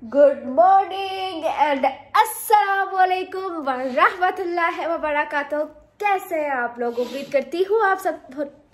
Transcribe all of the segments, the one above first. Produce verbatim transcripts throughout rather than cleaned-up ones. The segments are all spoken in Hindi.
गुड मॉर्निंग एंड अस्सलाम वालेकुम व रहमतुल्लाहि व बरकातहू। कैसे हैं आप लोग? उम्मीद करती हूँ आप सब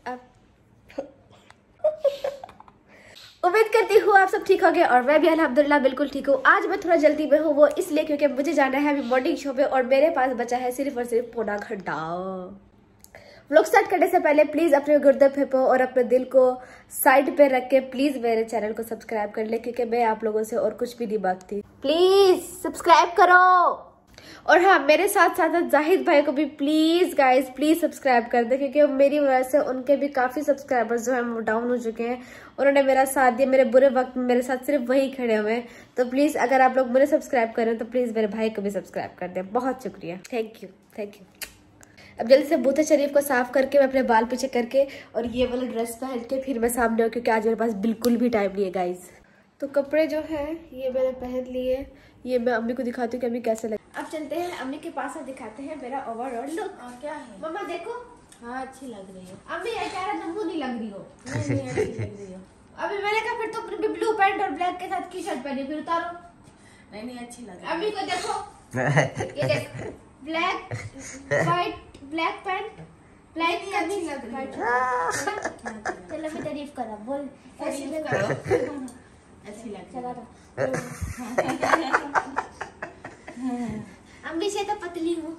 उम्मीद करती हूँ आप सब ठीक हो गए और मैं भी अल्हम्दुलिल्लाह बिल्कुल ठीक हूँ। आज मैं थोड़ा जल्दी में हूँ, वो इसलिए क्योंकि मुझे जाना है अभी मॉर्निंग शो पे और मेरे पास बचा है सिर्फ और सिर्फ पौना घंटा। व्लॉग स्टार्ट करने से पहले प्लीज अपने गुर्दे फेंको और अपने दिल को साइड पे रख के प्लीज मेरे चैनल को सब्सक्राइब कर ले, क्योंकि मैं आप लोगों से और कुछ भी नहीं मांगती। प्लीज सब्सक्राइब करो। और हाँ, मेरे साथ साथ जाहिद भाई को भी प्लीज गाइस प्लीज सब्सक्राइब कर दे, क्योंकि मेरी वजह से उनके भी काफी सब्सक्राइबर्स जो है वो डाउन हो चुके हैं। उन्होंने मेरा साथ दिया, मेरे बुरे वक्त में मेरे साथ सिर्फ वही खड़े हुए हैं। तो प्लीज अगर आप लोग मुझे सब्सक्राइब करें तो प्लीज मेरे भाई को भी सब्सक्राइब कर दें। बहुत शुक्रिया, थैंक यू थैंक यू। अब जल्दी से बूथे शरीफ को साफ करके मैं अपने बाल पीछे करके और ये वाला ड्रेस पहन के फिर मैं सामने हूँ, क्योंकि आज मेरे पास बिल्कुल भी टाइम नहीं है गाइज। तो कपड़े जो है ये मैंने पहन लिए, ये मैं अम्मी को दिखाती हूँ कि अम्मी कैसे लगे। अब चलते हैं अम्मी के पास और दिखाते हैं मेरा ओवरऑल लुक। क्या है मम्मा देखो। हाँ अच्छी लग रही है अम्मी यार नंबू नहीं लग रही हो। नहीं नहीं अच्छी लग रही हो। अभी मैंने कहा फिर तो ब्लू पैंट और ब्लैक के साथ की शर्ट पहनी, फिर उतारो। नहीं नहीं अच्छी लग रही अम्मी को देखो, ये देखो black white black pant black अच्छी लग रही है। चलो मैं तारीफ करा बोल तारीफ करो। अच्छी लग चला रही अम्मी से तो पतली हूँ।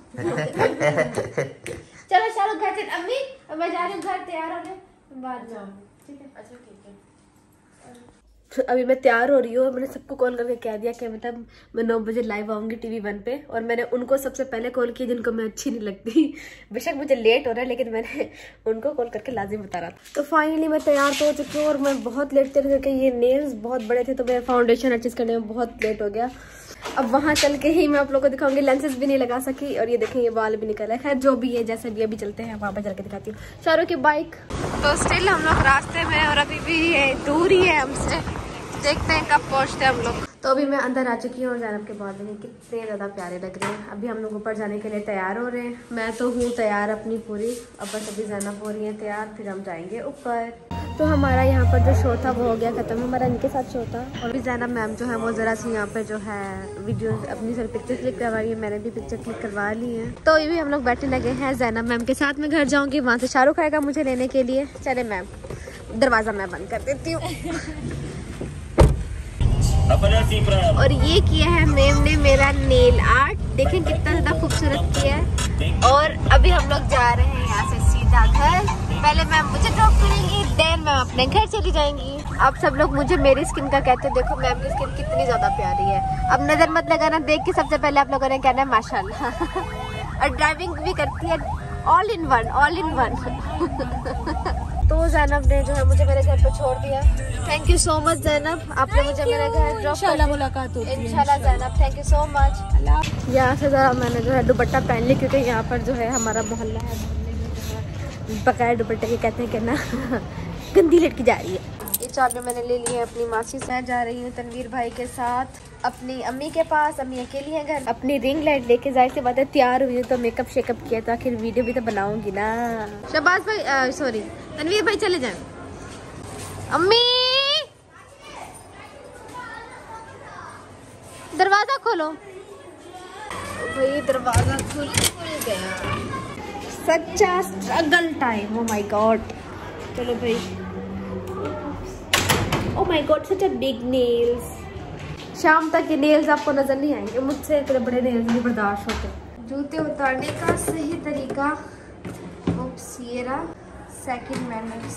चलो चलो घर से अम्मी, मैं जा रही हूँ घर तैयार होने, बाहर जाओ। ठीक है अच्छा ठीक है। अभी मैं तैयार हो रही हूँ। मैंने सबको कॉल करके कह दिया कि मतलब मैं नौ बजे लाइव आऊंगी टीवी वन पे, और मैंने उनको सबसे पहले कॉल किया जिनको मैं अच्छी नहीं लगती। बेशक मुझे लेट हो रहा है लेकिन मैंने उनको कॉल करके लाजिम बता रहा था। तो फाइनली मैं तैयार तो हो चुकी हूँ और मैं बहुत लेट थे क्योंकि ये नेल्स बहुत बड़े थे, तो मेरा फाउंडेशन एडजस्ट करने में बहुत लेट हो गया। अब वहाँ चल के ही मैं आप लोगों को दिखाऊंगी। लेंसेज भी नहीं लगा सकी और ये देखें ये बाल भी निकल है। खैर जो भी है जैसे भी, अभी चलते हैं वहाँ पर चल के दिखाती हूँ शाहरुख की बाइक। तो स्टिल हम लोग रास्ते में और अभी भी ये दूर ही है हमसे, देखते हैं कब पहुंचते हैं हम लोग। तो अभी मैं अंदर आ चुकी हूँ और जैनब के बाद में कितने ज़्यादा प्यारे लग रहे हैं। अभी हम लोग ऊपर जाने के लिए तैयार हो रहे हैं। मैं तो हूँ तैयार अपनी पूरी, अब बस अभी जैनब हो रही है तैयार, फिर हम जाएंगे ऊपर। तो हमारा यहाँ पर जो शो था वो हो गया ख़त्म, हमारा इनके साथ शो था। और भी जैनब मैम जो है वो ज़रा सी यहाँ पे जो है वीडियो अपनी सारी पिक्चर क्लिक करवा रही है, मैंने भी पिक्चर क्लिक करवा ली है। तो ये भी हम लोग बैठे लगे हैं जैनब मैम के साथ। मैं घर जाऊँगी, वहाँ से शाहरुख आएगा मुझे लेने के लिए। चले मैम, दरवाज़ा मैं बंद कर देती हूँ। और ये किया है मैम ने मेरा नेल आर्ट, देखें कितना ज्यादा खूबसूरत किया है। और अभी हम लोग जा रहे हैं यहाँ से सीधा घर। पहले मैम मुझे ड्रॉप करेंगी, देन मैम अपने घर चली जाएंगी। अब सब लोग मुझे मेरी स्किन का कहते हैं, देखो मैम की स्किन कितनी ज्यादा प्यारी है। अब नजर मत लगाना, देख के सबसे पहले आप लोगों ने कहना है माशाल्लाह। और ड्राइविंग भी करती है, all in one all in one. तो जैनब ने जो है मुझे मेरे घर पे छोड़ दिया। Thank you so much Zainab, आपने मुझे मेरे घर ड्रॉप इंशाल्लाह मुलाकात होती है इंशाल्लाह Zainab, thank you so much. यहाँ से जरा मैंने जो है दुपट्टा पहन ली, क्योंकि यहाँ पर जो है हमारा मोहल्ला है, बगैर दुपट्टे के कहते हैं कि ना गंदी लड़की जा रही है। ये चाबी मैंने ले ली है अपनी मासी से। मैं जा रही हूँ तनवीर भाई के साथ अपनी अम्मी के पास। अम्मी अकेली है घर। अपनी रिंग लाइट लेके, जाहिर सी बात है तैयार हुई तो मेकअप शेकअप किया तो आखिर वीडियो भी तो बनाऊंगी ना। शहबाज भाई सॉरी तनवीर भाई चले जाए। अम्मी दरवाजा खोलो। भाई दरवाजा खुल खुल गया। सच्चा struggle time, oh my god. चलो भाई, oh my god such a big nails. शाम तक ये नेल्स आपको नजर नहीं आएंगे, मुझसे इतने बड़े नेल्स नहीं बर्दाश्त होते। जूते उतारने का सही तरीका, ओप्स ये रहा सेकंड मैनर्स।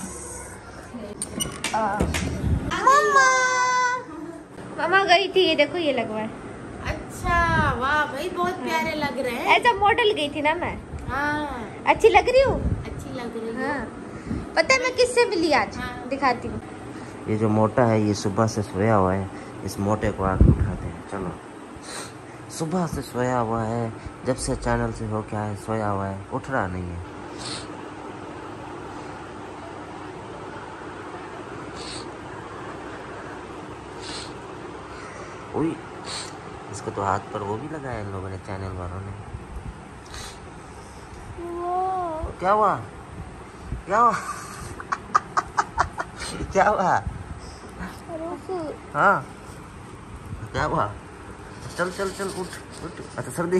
मम्मा मम्मा गई थी, ये देखो ये लगवा है। अच्छा वाह भाई बहुत प्यारे लग रहे हैं। ऐसा मॉडल गई थी ना मैं। हाँ अच्छी लग रही हूँ, अच्छी लग रही है। हाँ पता है मैं किससे मिली आज? हाँ। दिखाती हूँ। ये जो मोटा है ये सुबह से सोया हुआ है, इस मोटे को आके उठाते हैं। चलो, सुबह से सोया हुआ है, जब से चैनल से हो क्या है सोया हुआ है, उठ रहा नहीं है। ओए इसको तो हाथ पर वो भी लगाया इन लोगों ने, चैनल वालों ने। क्या हुआ क्या हुआ क्या हुआ? हाँ क्या हुआ? चल चल चल उठ उठ। अच्छा सर्दी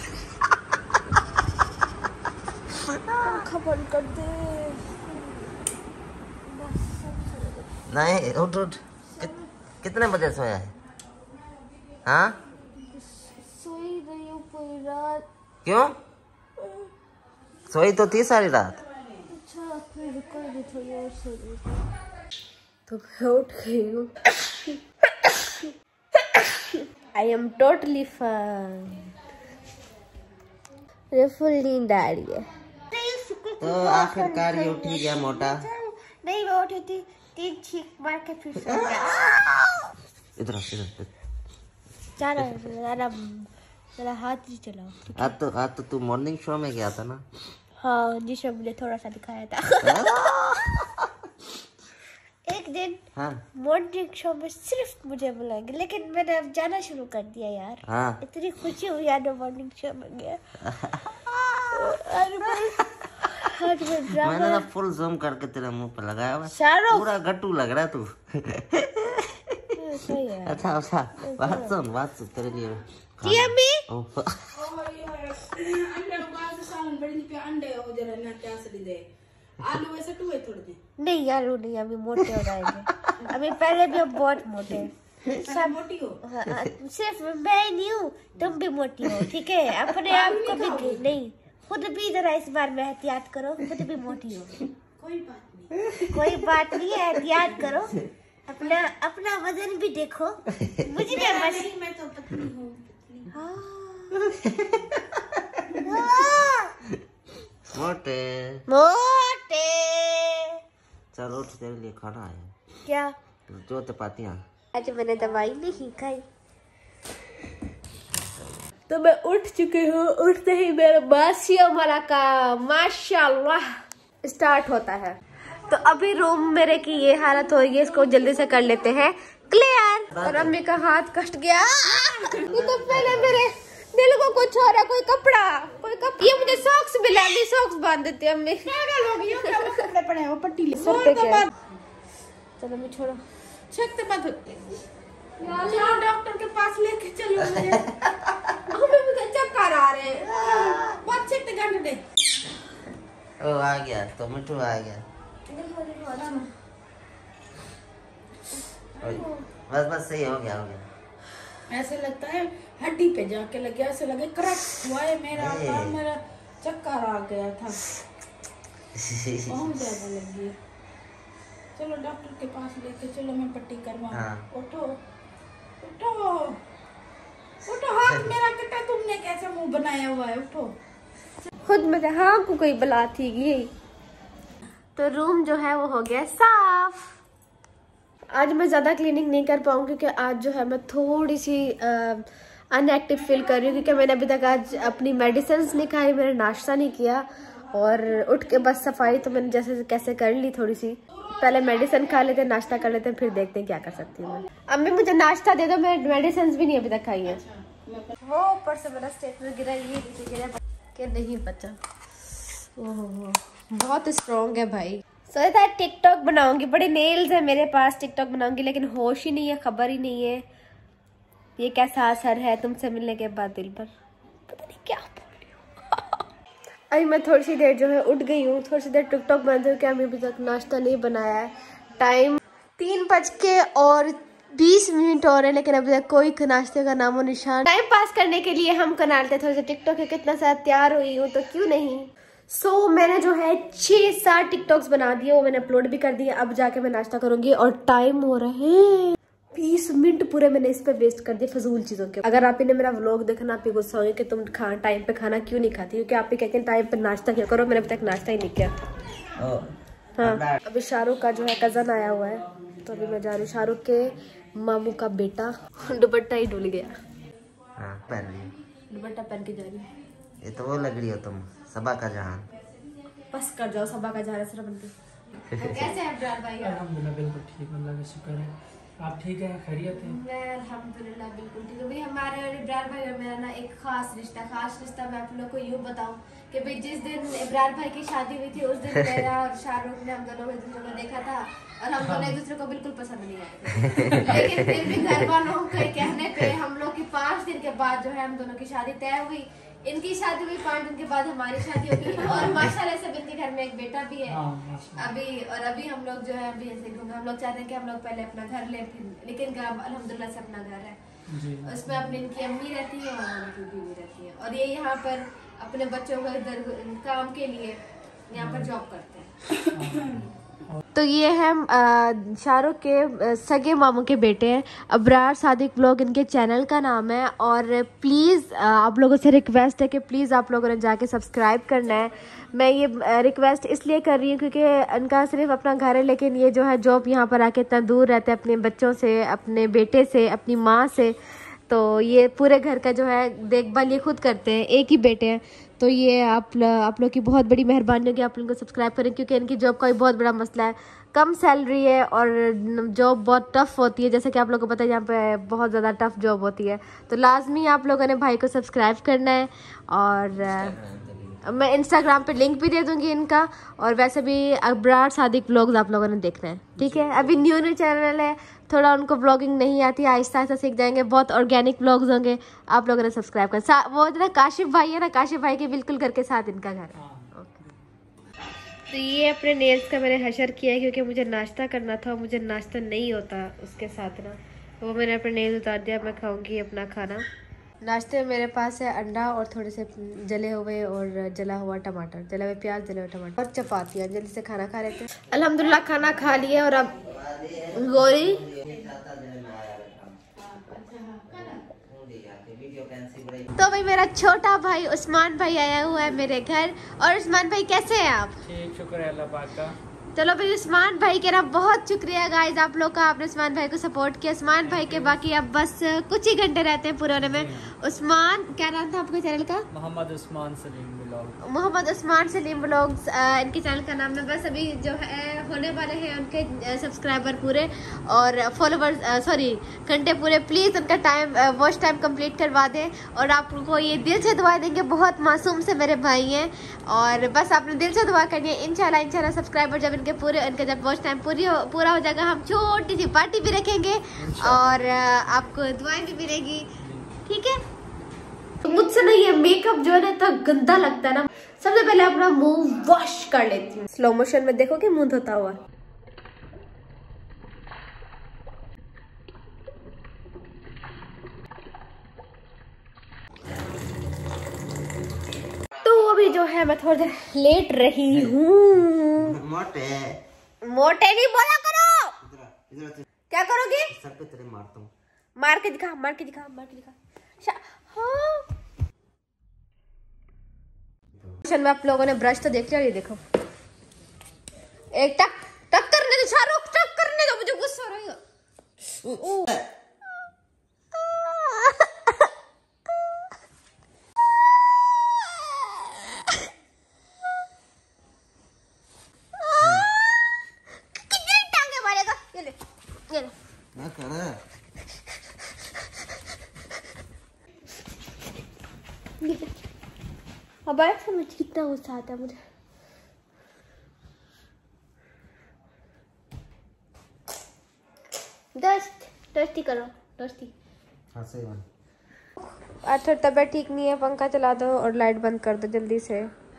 खबर कर दे। नहीं उठ उठ। कि, कितने बजे सोया है? हाँ सोई रही हूँ पूरी रात। क्यों? सोई तो थी सारी रात। अच्छा फिर रुको भी थोड़ी और सो रही तो मैं उठ गई हूँ। I am totally fine. मुझे फुल नींद आ रही है। तो आखिरकार ये उठ ही गया मोटा। नहीं मैं उठी थी तीन छींक मार के फिर सो गया। इधर इधर चला मेरा मेरा हाथ ही चलाओ। आज तो आज तो तू मॉर्निंग शो में गया था ना? हाँ जिसमें मुझे थोड़ा सा दिखाया था। एक दिन हाँ मॉर्निंग शो में सिर्फ मुझे बुलाएंगे, लेकिन मैंने अब जाना शुरू कर दिया यार। हाँ इतनी खुशी हुई यार मॉर्निंग शो में गया। आज मैं आज मैं ड्रामा मैंने तो फुल जूम करके तेरे मुंह पे लगाया हुआ। शाहरुख पूरा गट्टू लग रहा है तू। सही है। अच्छा अच्छा बात सुन बात सुन तेरे लिए जी अम्मी आलू वैसे टू है थोड़े दिन। नहीं आलू नहीं, अभी मोटे हो जाएंगे। अभी पहले भी हम बहुत मोटे हैं। सब मोटी हो। हाँ, सिर्फ मैं ही नहीं हूँ, तुम भी मोटी हो ठीक है। अपने आप को भी नहीं, खुद भी जरा इस बार में एहतियात करो, खुद भी मोटी हो। कोई बात नहीं कोई बात नहीं है, एहतियात करो। अपना अपना वजन भी देखो। मुझे क्या बस नहीं, मैं तो पतली हूँ। हाँ। मोटे मोटे चल उठ तेरे लिए खाना आया। क्या? जो चपातियाँ। आज मैंने दवाई नहीं खाई तो मैं उठ चुकी हूँ। उठते ही मेरा बासियों वाला काम माशाल्लाह स्टार्ट होता है। तो अभी रूम मेरे की ये हालत हो रही है, इसको जल्दी से कर लेते हैं क्लियर। और अम्मी का हाथ कट गया। ये तो पहले मेरे दिल को कुछ हो रहा, कोई कपड़ा कोई कपड़ा। ये मुझे सॉक्स मिला, अम्मी सॉक्स बांध देते अम्मी। कपड़े पड़े हैं वो पट्टी ले। सर पे क्या? चलो मैं छोड़ो। छकते मत होते। चलो डॉक्टर के पास लेके चलो मुझे। हमें मुझे चक्कर आ रहे हैं। बहुत छकते घंटे दे। ओ आ गया तो मिठू आ गया। बस बस सही हो गया हो गया। ऐसे लगता है हड्डी पे जाके लग गया, ऐसे लगे क्रैक हुआ है मेरा काम, मेरा चक्कर आ गया था। बहुत ज्यादा लग गया। चलो डॉक्टर के पास लेके चलो, मैं पट्टी करवाऊं। हाँ। उठो उठो उठो। हाथ मेरा कटा, तुमने कैसे मुंह बनाया हुआ है? उठो। खुद में हाँ को कोई बुला थी गई। तो रूम जो है वो हो गया साफ। आज मैं ज्यादा क्लीनिंग नहीं कर पाऊंगी क्योंकि आज जो है मैं थोड़ी सी अनएक्टिव फील कर रही हूँ, क्योंकि मैंने अभी तक आज अपनी मेडिसिन नहीं खाई, मैंने नाश्ता नहीं किया और उठ के बस सफाई तो मैंने जैसे कैसे कर ली थोड़ी सी। पहले मेडिसिन खा लेते, नाश्ता कर लेते, फिर देखते हैं क्या कर सकती हूँ मैं। अम्मी मुझे नाश्ता दे दो, मैं मेडिसिन भी नहीं अभी तक खाई है। वो ऊपर से मेरा स्टेटमेंट गिरा, ये नीचे गिरा कि नहीं बचा। ओह बहुत स्ट्रॉन्ग है भाई। सोचा था टिकटॉक बनाऊंगी, बड़े नेल्स है मेरे पास, टिकटॉक बनाऊंगी, लेकिन होश ही नहीं है, खबर ही नहीं है। ये कैसा असर है तुमसे मिलने के बाद दिल पर, पता नहीं क्या बोल रही हूँ। अभी मैं थोड़ी सी देर जो है उठ गई हूँ, थोड़ी सी देर टिकटॉक बनाते हुए, क्या अभी अभी तक नाश्ता नहीं बनाया है। टाइम तीन बज के और बीस मिनट हो रहे हैं, लेकिन अभी तक कोई नाश्ते का नामो निशान। टाइम पास करने के लिए हम कनालते थोड़े से टिकटॉक है, कितना सा तैयार हुई हूँ तो क्यों नहीं। सो so, मैंने जो है छह सात टिकटॉक्स बना दिए, वो मैंने अपलोड भी कर दिए। अब जाके मैं नाश्ता करूंगी और टाइम हो रहा है बीस मिनट पूरे मैंने इस पे वेस्ट कर दिए फजूल चीजों के। अगर आप ने मेरा व्लॉग देखना, आप ही गुस्सा होंगे कि तुम खा टाइम पे खाना क्यों नहीं खाती, क्योंकि आप ही कहते हैं टाइम पे नाश्ता क्या करो, मैंने अभी तक नाश्ता ही नहीं किया। हाँ अभी शाहरुख का जो है कजन आया हुआ है, तो अभी मैं जा रही हूँ। शाहरुख के मामू का बेटा, दुपट्टा ही डूल गया। हाँ पहन ली, दुपट्टा पहन के जा रही हूँ। ये तो वो लग रही हो तुम, सबा का जहान। बस कर जाओ, सबा का जहान सर बनते। कैसे हैं अब्रार भाई? अल्हम्दुलिल्लाह बिल्कुल ठीक, अल्लाह का शुक्र है। आप ठीक हैं, खैरियत है? मैं अल्हम्दुलिल्लाह बिल्कुल ठीक हूँ। भाई हमारे और इब्रार भाई और मेरा ना एक खास रिश्ता खास रिश्ता मैं आप लोग को यूँ बताऊँ कि भाई जिस दिन इब्रार भाई की शादी हुई थी उस दिन मेरा और शाहरुख ने हम दोनों एक दूसरे को देखा था और हम दोनों एक दूसरे को बिल्कुल पसंद नहीं आए थे। लेकिन फिर भी घर वालों के कहने पे हम लोग की पाँच दिन के बाद जो है हम दोनों की शादी तय हुई। इनकी शादी हुई पाँच दिन के बाद हमारी शादी होगी और माशाल्लाह से इनके घर में एक बेटा भी है अभी। और अभी हम लोग जो है अभी ऐसे घूमे, हम लोग चाहते हैं कि हम लोग पहले अपना घर ले, लेकिन अल्हम्दुलिल्लाह से अपना घर है, उसमें अपनी इनकी अम्मी रहती है और उनकी बीवी रहती है और ये यहाँ पर अपने बच्चों को इधर काम के लिए यहाँ पर जॉब करते हैं। तो ये है शाहरुख के सगे मामू के बेटे हैं, अबरार सादिक व्लॉग इनके चैनल का नाम है। और प्लीज़ आप लोगों से रिक्वेस्ट है कि प्लीज़ आप लोगों ने जाके सब्सक्राइब करना है। मैं ये रिक्वेस्ट इसलिए कर रही हूँ क्योंकि इनका सिर्फ अपना घर है, लेकिन ये जो है जॉब यहाँ पर आके इतना दूर रहते हैं अपने बच्चों से, अपने बेटे से, अपनी माँ से, तो ये पूरे घर का जो है देखभाल ये खुद करते हैं, एक ही बेटे हैं। तो ये आप आप लोग की बहुत बड़ी मेहरबानी होगी आप इनको सब्सक्राइब करें, क्योंकि इनकी जॉब का भी बहुत बड़ा मसला है, कम सैलरी है और जॉब बहुत टफ़ होती है, जैसे कि आप लोगों को पता है यहाँ पे बहुत ज़्यादा टफ़ जॉब होती है। तो लाजमी आप लोगों ने भाई को सब्सक्राइब करना है और मैं इंस्टाग्राम पे लिंक भी दे दूंगी इनका, और वैसे भी अबरार सादिक व्लॉग्स आप लोगों ने देखना है, ठीक है। अभी न्यू न्यू चैनल है, थोड़ा उनको व्लॉगिंग नहीं आती, आहिस्ता आहिस्ता सीख जाएंगे, बहुत ऑर्गेनिक व्लॉग्स होंगे, आप लोगों ने सब्सक्राइब कर। वो ना काशिफ भाई है ना, काशिफ भाई के बिल्कुल घर के साथ इनका घर है। तो ये अपने नेल्स का मैंने हशर किया है क्योंकि मुझे नाश्ता करना था, मुझे नाश्ता नहीं होता उसके साथ ना, वो मैंने अपने नेल्स उतार दिया। मैं खाऊंगी अपना खाना। नाश्ते में मेरे पास है अंडा और थोड़े से जले हुए और जला हुआ टमाटर, जले हुए प्याज, जले हुए टमाटर और चपातियाँ। जल्दी से खाना खा लेते हैं। अल्हम्दुलिल्लाह खाना खा लिया और अब गोरी तो भाई मेरा छोटा भाई उस्मान भाई आया हुआ है मेरे घर। और उस्मान भाई कैसे हैं आप? ठीक, शुक्र है अल्लाह पाक का। चलो भाई उस्मान भाई के ना बहुत शुक्रिया गाइस आप लोग का, आपने उस्मान भाई को सपोर्ट किया। उस्मान भाई के बाकी अब बस कुछ ही घंटे रहते हैं पूरे होने में। उस्मान, क्या नाम था आपके चैनल का? मोहम्मद उस्मान सलीम व्लॉग। मोहम्मद उस्मान सलीम व्लॉग्स इनके चैनल का नाम है। बस अभी जो है होने वाले हैं उनके सब्सक्राइबर पूरे और फॉलोवर्स, सॉरी घंटे पूरे। प्लीज़ उनका टाइम वॉच टाइम कंप्लीट करवा दें और आपको ये दिल से दुआ देंगे, बहुत मासूम से मेरे भाई हैं और बस आपने दिल से दुआ करनी है। इंशाल्लाह इंशाल्लाह सब्सक्राइबर जब इनके पूरे इनका जब वॉच टाइम पूरी हो, पूरा हो जाएगा, हम छोटी सी पार्टी भी रखेंगे और आपको दुआएं भी मिलेगी, ठीक है। तो मुझसे ना ये मेकअप जो है ना इतना गंदा लगता है ना, सबसे पहले अपना मुंह वॉश कर लेती हूँ। स्लो मोशन में देखोगे मुंह धोता हुआ। तो अभी जो है मैं थोड़ी देर लेट रही हूँ। मोटे मोटे नहीं बोला करो। इधर इधर क्या करोगे? सर पे तेरे मारता हूँ। मार के दिखा, मार के दिखा, मार के दिखा। हाँ में आप लोगों ने ब्रश तो देख लिया, ये देखो एक टक टक करने दो शाहरुख, टक करने दो, मुझे गुस्सा रहेगा। कितने टांगे मारेगा? ये ले, ये ले। ना कर। अब आया समझ कितना गुस्सा आता है मुझे। डस्ट डस्टी करो, डस्टी। हाँ सही बात। आज थोड़ी तबीयत ठीक नहीं है, पंखा चला दो और लाइट बंद कर दो जल्दी से।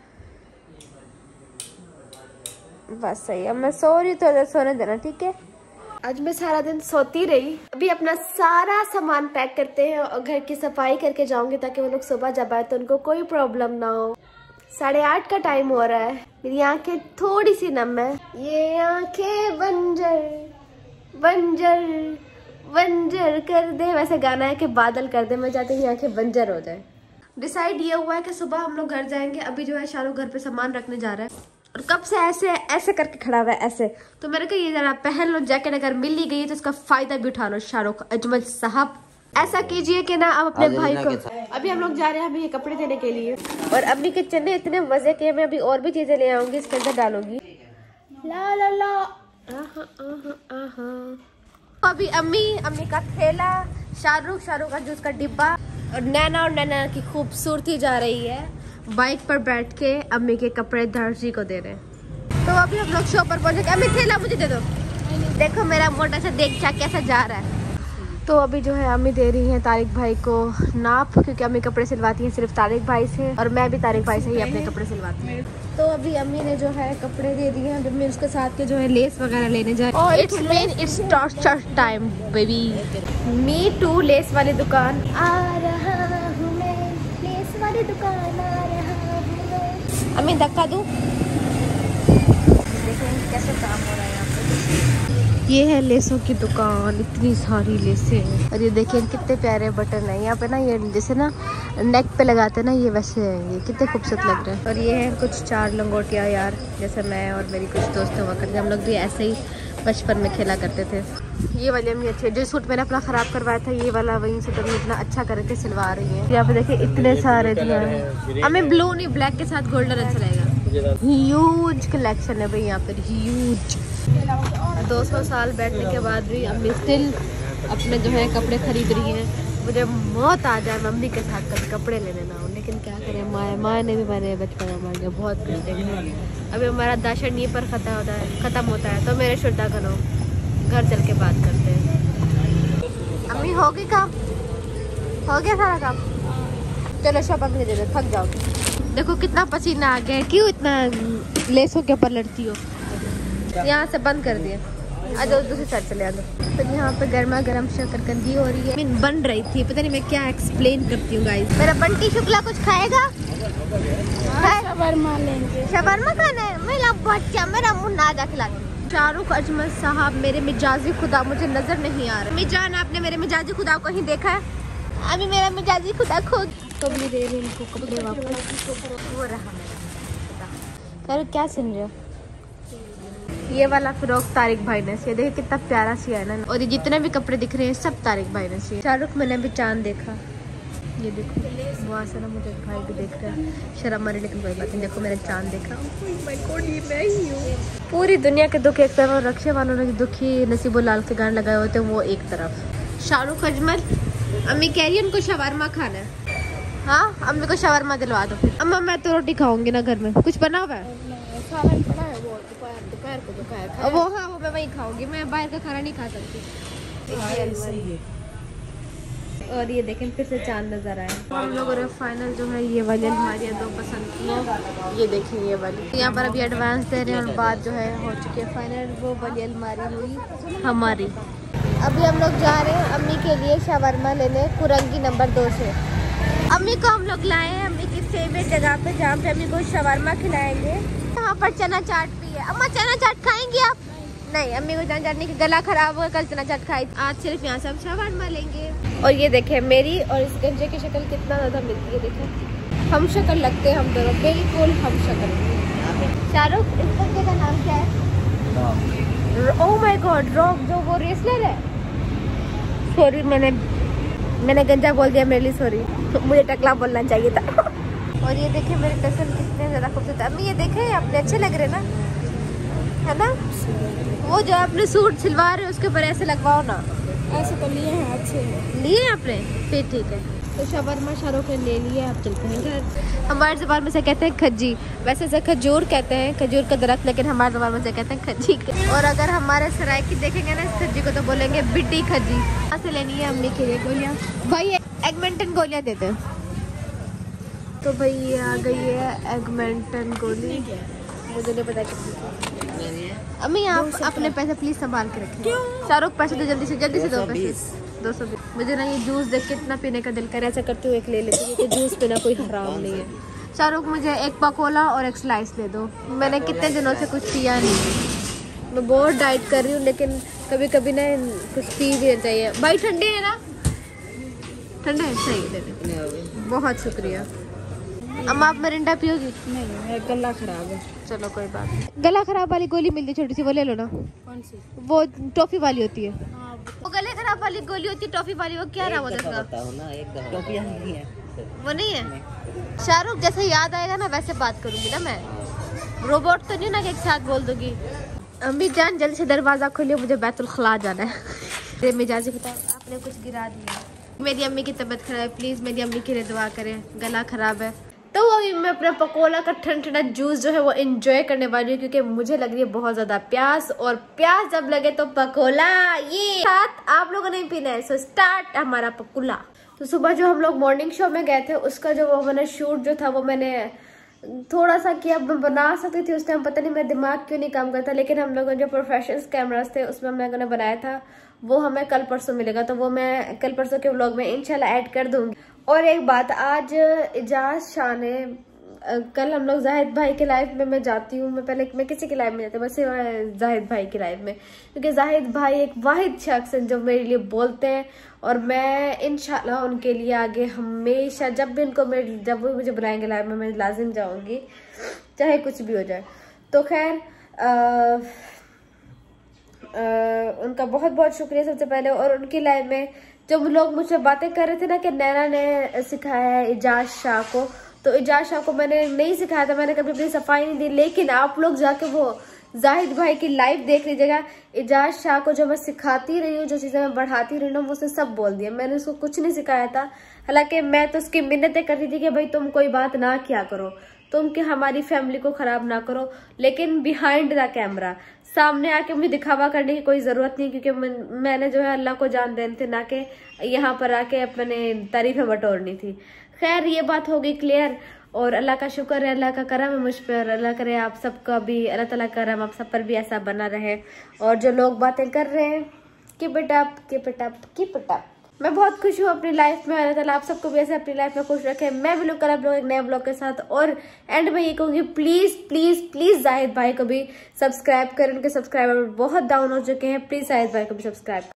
बस सही है, मैं सो रही तो सोने देना, ठीक है। आज मैं सारा दिन सोती रही। अभी अपना सारा सामान पैक करते हैं और घर की सफाई करके जाऊंगी ताकि वो लोग सुबह जब आए तो उनको कोई प्रॉब्लम ना हो। साढ़े आठ का टाइम हो रहा है, मेरी आंखें थोड़ी सी नम है। ये आंखें बंजर बंजर बंजर कर दे, वैसे गाना है कि बादल कर दे, मैं चाहती हूँ आंखें बंजर हो जाए। डिसाइड ये हुआ है कि सुबह हम लोग घर जाएंगे। अभी जो है शाहरुख घर पे सामान रखने जा रहा है और कब से ऐसे ऐसे करके खड़ा हुआ है ऐसे, तो मैंने कहा ये जरा पहन लो जैकेट, अगर मिल ही गई तो इसका फायदा भी उठा लो। शाहरुख अजमल साहब ऐसा कीजिए कि ना आप अपने भाई को। अभी हम लोग जा रहे हैं अभी ये कपड़े देने के लिए और अम्मी के चने इतने मजे के, मैं अभी और भी चीजें ले आऊंगी, इसके अंदर डालूंगी। ला ला ला आहा आहा आहा अभी अम्मी अम्मी का थैला, शाहरुख शाहरुख का जूस का डिब्बा और नैना और नैना की खूबसूरती जा रही है बाइक पर बैठ के अम्मी के कपड़े दर्जी को दे रहे हैं। तो अभी हम लोग शॉप पर पहुंचे। अम्मी थैला मुझे दे दो। देखो मेरा मोटा सा देख चा कैसा जा रहा है। तो अभी जो है अम्मी दे रही है तारिक भाई को नाप, क्योंकि अम्मी कपड़े सिलवाती हैं सिर्फ तारिक भाई से और मैं भी तारिक भाई से ही अपने कपड़े सिलवाती हूँ। तो अभी अम्मी ने जो है कपड़े दे दिए हैं। अम्मी उसके साथ के जो है लेस वगैरह लेने जा रही है। It's mean it's torture time baby. मी टू लेस वाली दुकान आ रहा हूँ मैं, लेस वाली दुकान आ रहा हूँ मैं। अम्मी धक्का दूँ, देखें कैसे काम हो रहा है यहाँ पे। ये है लेसों की दुकान, इतनी सारी लेसें हैं और ये देखिए कितने प्यारे बटन है यहाँ पे ना। ये जैसे ना नेक पे लगाते हैं ना, ये वैसे हैं, ये कितने खूबसूरत लग रहे हैं। और ये है कुछ चार लंगोटियाँ यार, जैसे मैं और मेरी कुछ दोस्त हुआ करते, हम लोग भी ऐसे ही बचपन में खेला करते थे। ये वाली अम्मी अच्छी है। जो सूट मैंने अपना ख़राब करवाया था ये वाला, वहीं से तो इतना अच्छा करके सिलवा रही है। यहाँ पे देखिए इतने सारे जो है। हमें ब्लू नहीं, ब्लैक के साथ गोल्डन अच्छा लगेगा। ह्यूज कलेक्शन है भाई यहाँ पर, ह्यूज। दो सौ साल बैठने के बाद भी अम्मी स्टिल अपने जो है कपड़े खरीद रही हैं। मुझे मौत आ जाए मम्मी के साथ कभी कपड़े लेने ना हो, लेकिन क्या करें, माँ माँ ने भी मैंने बचपन में हमारे बहुत खरीदे हैं। अभी हमारा दाशन यहीं पर खत्म होता है ख़त्म होता है तो मेरे शुद्धा करो, घर चल के बात करते हैं। अम्मी हो गई काम, हो गया सारा काम। चलो शॉप अम्मी दे दे, थक जाओगे। देखो कितना पसीना आ गया, क्यों इतना लेसों के ऊपर लड़ती हो। यहाँ से बंद कर दिया, आ जाओ दूसरी साइड चले आ जाओ। तो यहाँ पे गर्मा गर्म शकरकंदी हो रही है, बन रही थी, पता नहीं मैं क्या एक्सप्लेन करती हूँ गाइस। मेरा बंटी शुक्ला कुछ खाएगा? शवरमा लेंगे। शवरमा खाना है? मेरा बच्चा, मेरा मुन्ना आजा खिला। शाहरुख अजमल साहब मेरे मिजाजी खुदा मुझे नजर नहीं आ रहा। मिजान आपने मेरे मिजाजी खुदा को ही देखा है? अभी मेरा मिजाजी खुदा खो तो भी दे रही इनको कपड़े वापस। वो रहा मेरा। क्या सुन रहे हो? ये वाला फ्रॉक तारिक भाई ने सिया, देखिए कितना प्यारा सिया है ना। और ये जितने भी कपड़े दिख रहे हैं सब तारिक भाई ने सिया। शाहरुख मैंने भी चांद देखा, ये देखो वहाँ से ना मुझे भाई भी देख रहा है, शर्म आ रही, लेकिन कोई बात नहीं। देखो मैंने चांद देखा। ये मैं ही हूँ। पूरी दुनिया के दुख एक तरफ और रक्षा वालों ने दुखी नसीबो लाल के गान लगाए होते हैं वो एक तरफ। शाहरुख अजमल अम्मी कह रही है उनको शवरमा खाना है। हाँ अम्मी को शवरमा दिलवा दो फिर। अम्मा मैं तो रोटी खाऊंगी ना, घर में कुछ बना हुआ है वो। हाँ वो मैं वही खाऊंगी, मैं बाहर का खाना नहीं खा सकती। और ये देखें फिर से चांद नजर आए। हम लोगों ने फाइनल जो है ये वाली अलमारियाँ दो पसंद की है, ये देखें ये वाली। यहाँ पर अभी एडवांस दे रहे हैं और बात जो है हो चुकी है फाइनल। वो वाली अलमारी हुई हमारी। अभी हम लोग जा रहे हैं अम्मी के लिए शवरमा लेने कुरंगी नंबर दो से। अम्मी को हम लोग लाए हैं अम्मी की फेवरेट जगह पे, जहाँ पे अम्मी को शवरमा खिलाएंगे। यहाँ पर चना चाट भी है। अम्मा चना चाट खाएंगी आप? नहीं, अम्मी को चना चाट नहीं, गला खराब हुआ, कल चना चाट खाई, आज सिर्फ यहाँ से हम शवरमा लेंगे। और ये देखें मेरी और इस गंजे की शक्ल कितना ज्यादा मिलती है। देखें हम शक्ल लगते हैं हम दोनों, बिल्कुल हम शक्ल। शाहरुख इस गंजे का नाम क्या है? ओह माय गॉड, रॉक, जो वो रेसलर है। सॉरी मैंने मैंने गंजा बोल दिया, मेरे लिए सॉरी, मुझे टकला बोलना चाहिए था। और ये देखें मेरे टसल कितने ज़्यादा खूबसूरत है। अम्मी ये देखें अपने अच्छे लग रहे ना, है ना? वो जो आपने सूट सिलवा रहे हो उसके ऊपर ऐसे लगवाओ ना। ऐसे तो लिए हैं, अच्छे लिए हैं आपने, फिर ठीक है। तो शवरमा शाहरुख ने ले लिया, आप चलते हैं घर। हमारे ज़बान में से कहते हैं खज्जी, वैसे से खजूर कहते हैं, खजूर का दरख्त, लेकिन हमारे ज़बान में से कहते हैं खज्जी। और अगर हमारे सराय की देखेंगे ना इस खज्जी को तो बोलेंगे बिड्डी खज्जी। यहाँ से लेनी है अम्मी के लिए गोलियाँ। भाई एगमेंटन गोलियाँ देते हैं। तो भाई ये आ गई है एगमेंटन गोली, मुझे नहीं पता कितनी। अम्मी आप अपने पैसे प्लीज संभाल के रखें। शाहरुख पैसे दो, जल्दी से जल्दी से दो पैसे। दो सौ बीस। मुझे ना ये जूस देख के इतना पीने का दिल कर, ऐसा करते हुए एक ले लेती हूँ, जूस पीना कोई हराम नहीं है। शाहरुख मुझे एक पकोला और एक स्लाइस दे दो, मैंने कितने दिनों से कुछ पिया नहीं। मैं बहुत डाइट कर रही हूँ, लेकिन कभी कभी ना कुछ पी भी चाहिए। भाई ठंडे है ना? ठंडे है, सही दे दे, बहुत शुक्रिया। अम्मा आप मरिंडा पियोगी? नहीं, मेरा गला खराब है। चलो कोई बात नहीं। गला खराब वाली गोली मिलती है छोटी सी, वो ले लो ना। कौन सी? वो टॉफी वाली होती है। हाँ, वो गले खराब वाली गोली होती है टॉफी वाली, वो क्या नाम होता है उसका? वो नहीं है। शाहरुख जैसे याद आएगा ना वैसे बात करूंगी ना मैं, रोबोट तो नहीं ना कि एक साथ बोल दूंगी। अम्मी जान जल्दी से दरवाजा खोलिए, मुझे बैतुल खला जाना है। मिजाज बताओ, आपने कुछ गिरा दिया। मेरी अम्मी की तबीयत खराब है, प्लीज मेरी अम्मी के लिए दुआ करें, गला खराब है। तो अभी मैं अपना पकोड़ा का ठंडा ठंडा जूस जो है वो एंजॉय करने वाली हूँ, क्योंकि मुझे लग रही है बहुत ज्यादा प्यास, और प्यास जब लगे तो पकोड़ा ये साथ आप लोगों ने पीना है। सो स्टार्ट हमारा पकोड़ा। तो सुबह जो हम लोग मॉर्निंग शो में गए थे उसका जो वो मैंने शूट जो था वो मैंने थोड़ा सा किया, मैं बना सकती थी उस टाइम, पता नहीं मेरा दिमाग क्यों नहीं काम करता, लेकिन हम लोगों जो प्रोफेशनल कैमरास थे उसमें हम लोगों ने बनाया था, वो हमें कल परसों मिलेगा, तो वो मैं कल परसों के व्लॉग में इंशाल्लाह ऐड कर दूंगी। और एक बात, आज इजाज शाह ने, कल हम लोग जाहिद भाई के लाइव में मैं जाती हूँ, मैं पहले मैं किसी के लाइव में जाती हूँ, बस जाहिद भाई के लाइव में, क्योंकि जाहिद भाई एक वाहिद शख्स हैं जो मेरे लिए बोलते हैं, और मैं इंशाल्लाह उनके लिए आगे हमेशा जब भी उनको मेरे जब भी मुझे बुलाएंगे लाइव में मैं लाजिम जाऊंगी, चाहे कुछ भी हो जाए। तो खैर उनका बहुत बहुत शुक्रिया सबसे पहले। और उनकी लाइव में जो लोग मुझसे बातें कर रहे थे ना कि नैना ने सिखाया है इजाज शाह को, तो इजाज शाह को मैंने नहीं सिखाया था, मैंने कभी अपनी सफाई नहीं दी, लेकिन आप लोग जाके वो जाहिद भाई की लाइव देख लीजिएगा। इजाज शाह को जो मैं सिखाती रही हूँ, जो चीजें मैं बढ़ाती रही हूँ, वो उसने सब बोल दिया, मैंने उसको कुछ नहीं सिखाया था। हालांकि मैं तो उसकी मिन्नतें करती थी कि भाई तुम कोई बात ना किया करो, तुम कि हमारी फैमिली को खराब ना करो, लेकिन बिहाइंड द कैमरा सामने आके मुझे दिखावा करने की कोई जरूरत नहीं, क्योंकि मैंने जो है अल्लाह को जान देने थे, ना कि यहाँ पर आके अपने तारीफें बटोरनी थी। खैर ये बात हो गई क्लियर, और अल्लाह का शुक्र है, अल्लाह का करम है मुझ पर, अल्लाह करे आप सबका भी, अल्लाह ताला करम आप सब पर भी ऐसा बना रहे। और जो लोग बातें कर रहे हैं, keep it up, keep it up, keep it up. मैं बहुत खुश हूँ अपनी लाइफ में, अल्लाह ताला आप सबको भी ऐसे अपनी लाइफ में खुश रखे। मैं मिलूँ कल आप लोग एक नए ब्लॉग के साथ, और एंड में ये कहूँगी प्लीज प्लीज प्लीज जाहिद भाई को भी सब्सक्राइब करें, उनके सब्सक्राइबर बहुत डाउन हो चुके हैं, प्लीज जाहिद भाई को भी सब्सक्राइब